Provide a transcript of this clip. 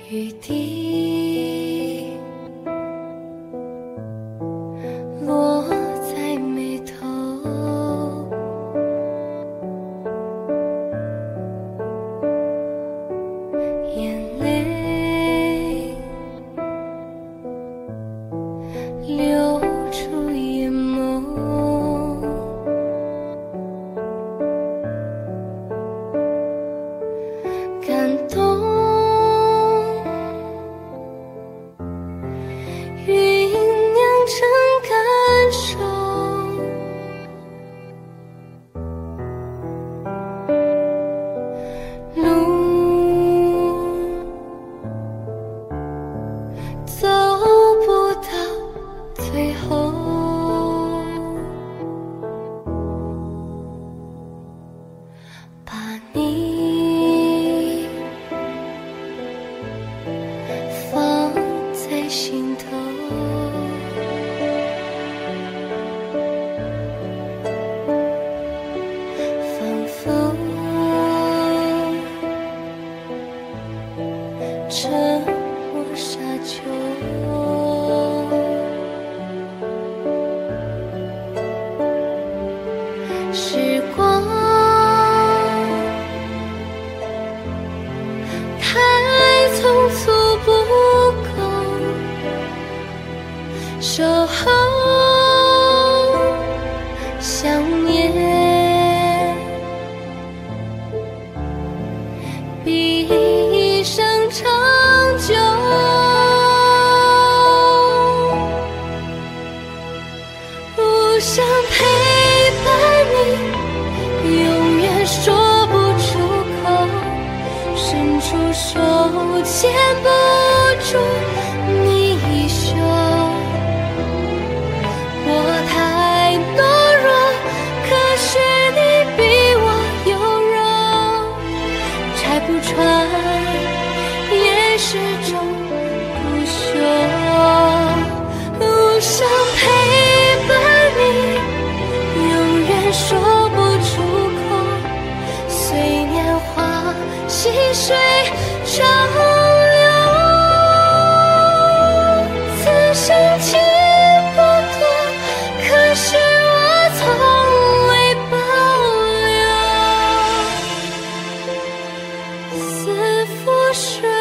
雨滴落在眉头，眼泪流出眼眸，感动酝酿成感受，路走不到最后，把你放在心头，仿佛沉默沙丘，时光太匆促不够守候，想念比一生长久，不想陪伴你，永远说不出口，伸出手牵不住你衣袖，我太懦弱，可是你比我有柔，拆不穿也始终不朽，不想陪伴你，永远说不出口，随年华细水长流，此生情不多，可是我从未保留，似覆水。